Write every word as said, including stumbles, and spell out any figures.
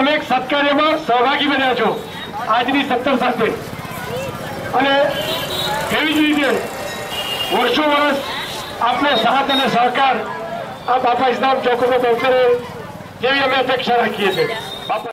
તમે એક સત્કાર્યમાં સહભાગી બન્યા છો આજની સત્તર સાથે, અને એવી જ રીતે વર્ષો વર્ષ આપનો સાથ અને સહકાર આ બાપા ઇસ્લામ ચોકનો પહોંચે જેવી અમે અપેક્ષા રાખીએ છીએ. બાપા